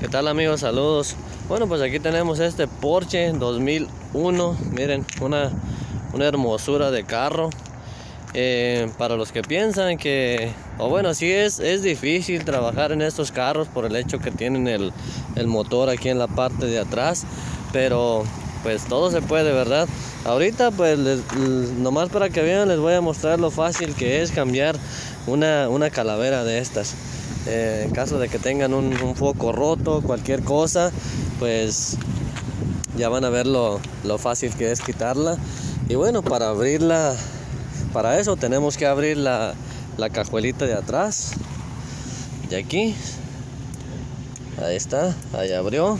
¿Qué tal, amigos? Saludos. Bueno, pues aquí tenemos este Porsche 2001. Miren, una hermosura de carro. Para los que piensan que, o bueno, sí es difícil trabajar en estos carros por el hecho que tienen el motor aquí en la parte de atrás, pero pues todo se puede, ¿verdad? Ahorita pues nomás para que vean les voy a mostrar lo fácil que es cambiar una calavera de estas. En caso de que tengan un foco roto, cualquier cosa, pues ya van a ver lo fácil que es quitarla. Y bueno, para abrirla, para eso tenemos que abrir la cajuelita de atrás, de aquí. Ahí está, ahí abrió.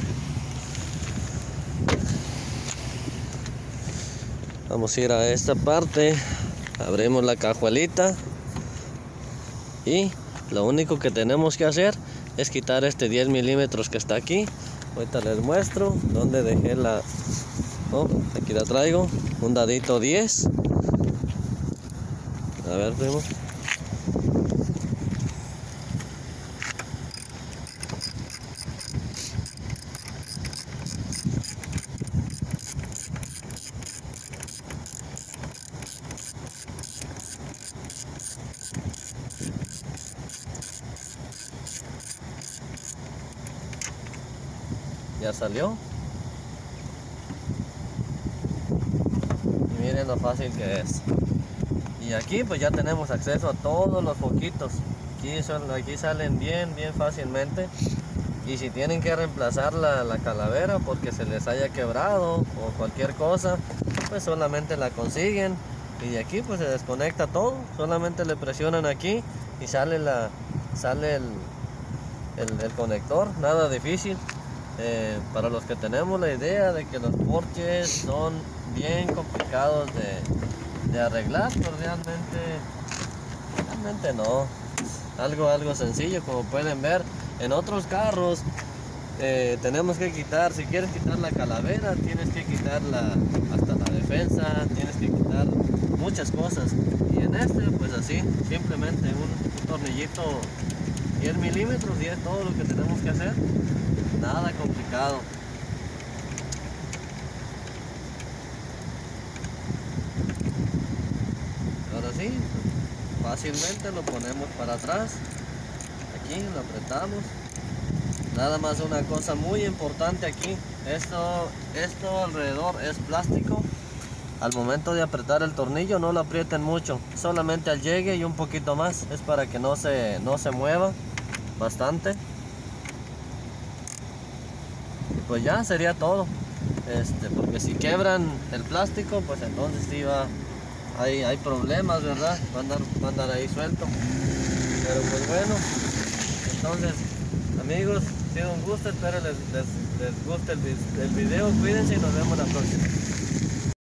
Vamos a ir a esta parte, abrimos la cajuelita y lo único que tenemos que hacer es quitar este 10 milímetros que está aquí. Ahorita les muestro donde dejé la... Oh, aquí la traigo, un dadito 10. A ver, primo. Ya salió. Y miren lo fácil que es. Y aquí pues ya tenemos acceso a todos los foquitos. Aquí salen bien fácilmente. Y si tienen que reemplazar la calavera porque se les haya quebrado o cualquier cosa, pues solamente la consiguen. Y de aquí pues se desconecta todo. Solamente le presionan aquí y sale el conector. Nada difícil. Para los que tenemos la idea de que los Porsches son bien complicados de arreglar, pues realmente no. Algo sencillo, como pueden ver. En otros carros tenemos que quitar, si quieres quitar la calavera, tienes que quitar hasta la defensa, tienes que quitar muchas cosas. Y en este, pues así, simplemente un tornillito 10 milímetros y es todo lo que tenemos que hacer. Nada complicado. Ahora sí, fácilmente lo ponemos para atrás. Aquí lo apretamos. Nada más una cosa muy importante aquí. Esto alrededor es plástico. Al momento de apretar el tornillo no lo aprieten mucho. Solamente al llegue y un poquito más. Es para que no se mueva bastante. Pues ya sería todo, porque si quebran el plástico, pues entonces sí hay problemas, ¿verdad? Va a andar ahí suelto. Pero pues bueno, entonces amigos, ha sido un gusto, espero les guste el video, cuídense y nos vemos la próxima.